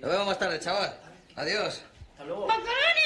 Nos vemos más tarde, chaval. Adiós. Hasta luego. ¡Macaroni!